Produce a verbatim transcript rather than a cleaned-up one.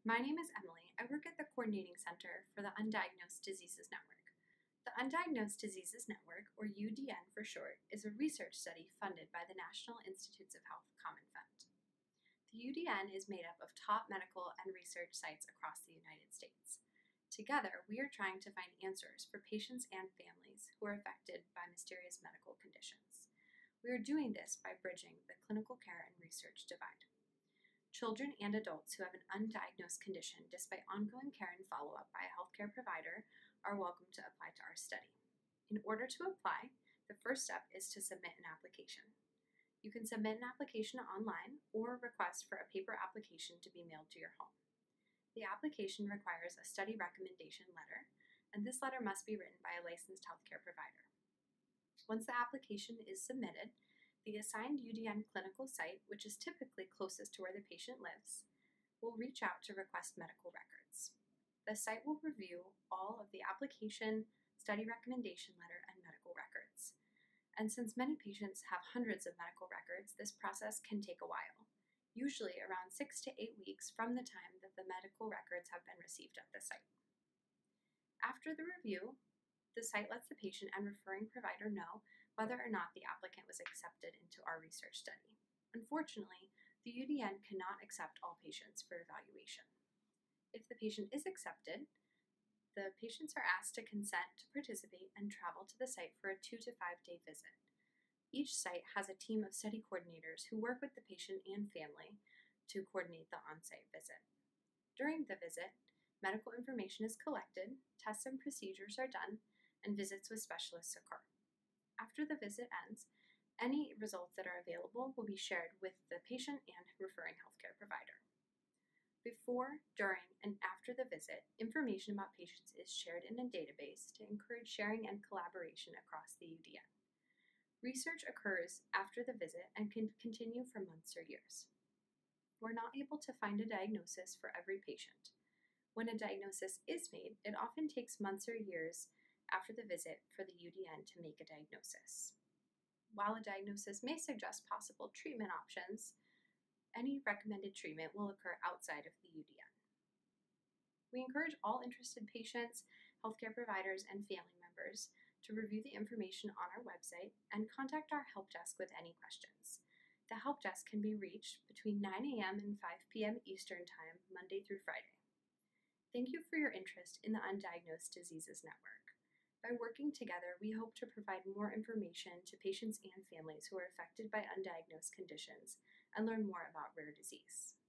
My name is Emily. I work at the Coordinating Center for the Undiagnosed Diseases Network. The Undiagnosed Diseases Network, or U D N for short, is a research study funded by the National Institutes of Health Common Fund. The U D N is made up of top medical and research sites across the United States. Together, we are trying to find answers for patients and families who are affected by mysterious medical conditions. We are doing this by bridging the clinical care and research divide. Children and adults who have an undiagnosed condition despite ongoing care and follow-up by a healthcare provider are welcome to apply to our study. In order to apply, the first step is to submit an application. You can submit an application online or request for a paper application to be mailed to your home. The application requires a study recommendation letter, and this letter must be written by a licensed healthcare provider. Once the application is submitted, the assigned U D N clinical site, which is typically closest to where the patient lives, will reach out to request medical records. The site will review all of the application, study recommendation letter, and medical records. And since many patients have hundreds of medical records, this process can take a while, usually around six to eight weeks from the time that the medical records have been received at the site. After the review, the site lets the patient and referring provider know whether or not the applicant was accepted into our research study. Unfortunately, the U D N cannot accept all patients for evaluation. If the patient is accepted, the patients are asked to consent to participate and travel to the site for a two to five day visit. Each site has a team of study coordinators who work with the patient and family to coordinate the on-site visit. During the visit, medical information is collected, tests and procedures are done, and visits with specialists occur. After the visit ends, any results that are available will be shared with the patient and referring healthcare provider. Before, during, and after the visit, information about patients is shared in a database to encourage sharing and collaboration across the U D N. Research occurs after the visit and can continue for months or years. We're not able to find a diagnosis for every patient. When a diagnosis is made, it often takes months or years after the visit for the U D N to make a diagnosis. While a diagnosis may suggest possible treatment options, any recommended treatment will occur outside of the U D N. We encourage all interested patients, healthcare providers, and family members to review the information on our website and contact our help desk with any questions. The help desk can be reached between nine a m and five p m Eastern Time, Monday through Friday. Thank you for your interest in the Undiagnosed Diseases Network. By working together, we hope to provide more information to patients and families who are affected by undiagnosed conditions and learn more about rare disease.